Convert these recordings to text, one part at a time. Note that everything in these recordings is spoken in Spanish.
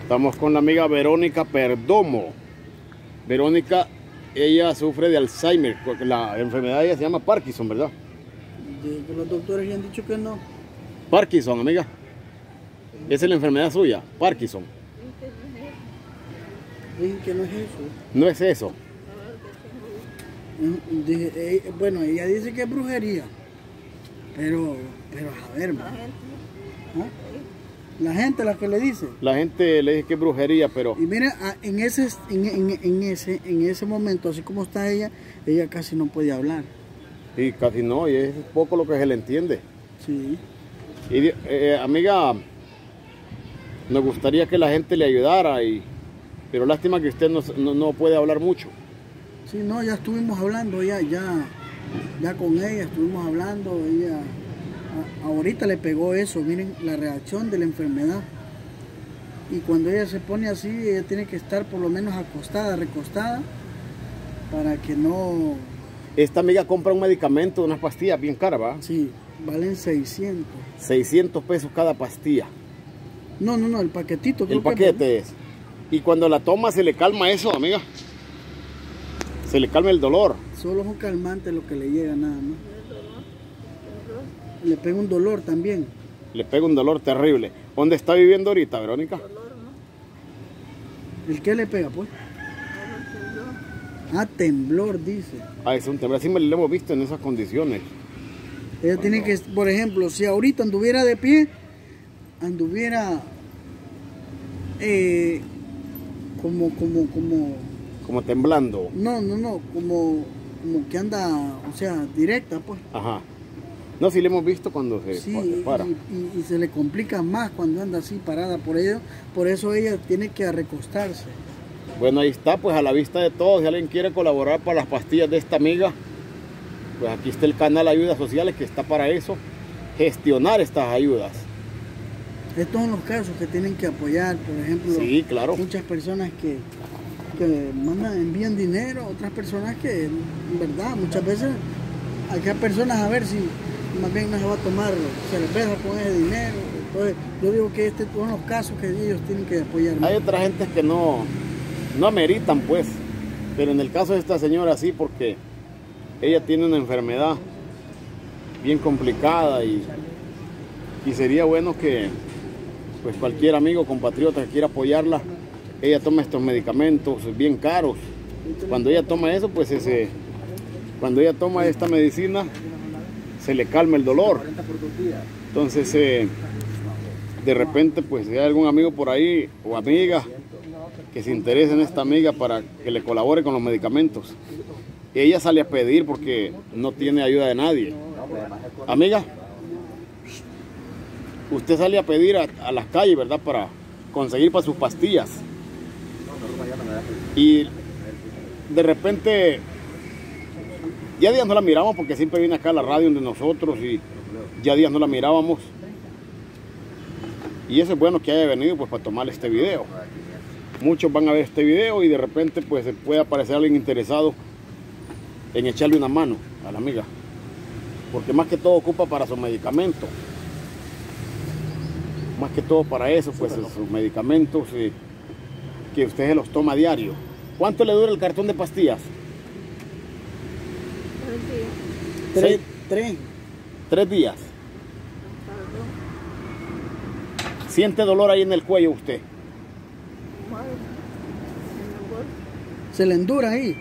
Estamos con la amiga Verónica Perdomo. Verónica, ella sufre de Alzheimer, porque la enfermedad de ella se llama Parkinson, ¿verdad? Los doctores ya han dicho que no. Parkinson, amiga. Esa es la enfermedad suya, Parkinson. Dicen que no es eso. No es eso. Bueno, ella dice que es brujería. Pero a ver, man. ¿Ah? La gente la que le dice. La gente le dice que es brujería, pero... Y mira, en ese momento, así como está ella casi no puede hablar. Sí, casi no, y es poco lo que se le entiende. Sí. Y, amiga, nos gustaría que la gente le ayudara, pero lástima que usted no puede hablar mucho. Sí, no, ya estuvimos hablando, ya con ella estuvimos hablando, ella ahorita le pegó eso, miren la reacción de la enfermedad. Y cuando ella se pone así, ella tiene que estar por lo menos acostada, recostada, para que no... Esta amiga compra un medicamento, unas pastillas bien caras, ¿va? Sí, valen 600. 600 pesos cada pastilla. No, el paquetito. El paquete es. Y cuando la toma se le calma eso, amiga. Se le calma el dolor. Solo es un calmante lo que le llega, nada más. Le pega un dolor también. Le pega un dolor terrible. ¿Dónde está viviendo ahorita, Verónica? Dolor, ¿no? ¿El qué le pega, pues? Ah, temblor, dice. Ah, es un temblor. Así me lo hemos visto en esas condiciones. Ella tiene que, por ejemplo, si ahorita anduviera de pie, anduviera como temblando. No, como que anda, o sea, directa, pues. Ajá. No, sí le hemos visto cuando se para. Y se le complica más cuando anda así parada por eso ella tiene que recostarse. Bueno, ahí está, pues a la vista de todos. Si alguien quiere colaborar para las pastillas de esta amiga, pues aquí está el canal Ayudas Sociales que está para eso, gestionar estas ayudas. Estos son los casos que tienen que apoyar, por ejemplo. Sí, claro. Muchas personas que envían dinero, otras personas que, en verdad, muchas veces hay que personas a ver si más bien no se va a tomar cerveza con ese dinero. Entonces, yo digo que estos son los casos que ellos tienen que apoyar. Hay otra gente que no ameritan, pues, pero en el caso de esta señora sí, porque ella tiene una enfermedad bien complicada y sería bueno que pues cualquier amigo compatriota que quiera apoyarla, ella toma estos medicamentos bien caros. Cuando ella toma eso, pues cuando ella toma esta medicina, se le calma el dolor. Entonces, de repente, pues si hay algún amigo por ahí o amiga que se interese en esta amiga para que le colabore con los medicamentos. Ella sale a pedir porque no tiene ayuda de nadie. Amiga, usted sale a pedir a las calles, ¿verdad? Para conseguir para sus pastillas. Y de repente, ya días no la miramos porque siempre viene acá a la radio donde nosotros y ya días no la mirábamos. Y eso es bueno que haya venido pues para tomar este video. Muchos van a ver este video y de repente pues se puede aparecer alguien interesado en echarle una mano a la amiga. Porque más que todo ocupa para sus medicamentos. Más que todo para eso, pues sus medicamentos que usted se los toma a diario. ¿Cuánto le dura el cartón de pastillas? 3 días. ¿Siente dolor ahí en el cuello usted? ¿Se le endura ahí?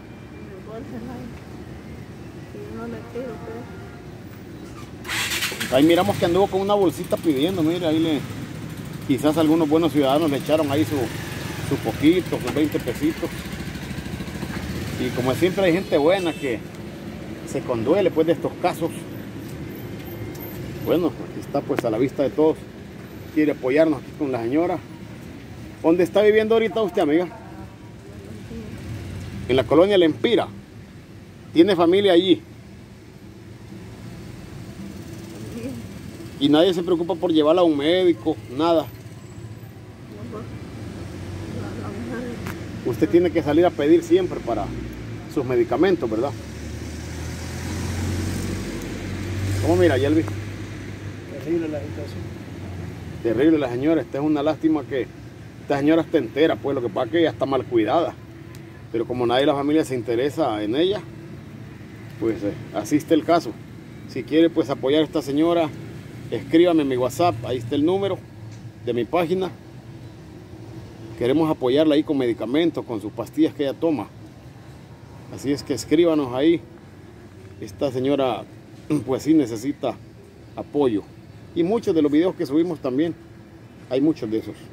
Ahí miramos que anduvo con una bolsita pidiendo, mire, ahí quizás algunos buenos ciudadanos le echaron ahí su poquito, sus 20 pesitos. Y como siempre hay gente buena que se conduele pues de estos casos. Bueno, aquí está pues a la vista de todos. Quiere apoyarnos aquí con la señora. ¿Dónde está viviendo ahorita usted, amiga? En la colonia El Empira. ¿Tiene familia allí? Y nadie se preocupa por llevarla a un médico, nada. Usted tiene que salir a pedir siempre para sus medicamentos, ¿verdad? ¿Cómo mira, Yelvi? Terrible la situación. Terrible la señora. Esta es una lástima que esta señora está entera, pues lo que pasa es que ella está mal cuidada. Pero como nadie de la familia se interesa en ella, pues así está el caso. Si quiere pues apoyar a esta señora, escríbame en mi WhatsApp, ahí está el número de mi página. Queremos apoyarla ahí con medicamentos, con sus pastillas que ella toma. Así es que escríbanos ahí. Esta señora pues sí necesita apoyo. Y muchos de los videos que subimos también, hay muchos de esos.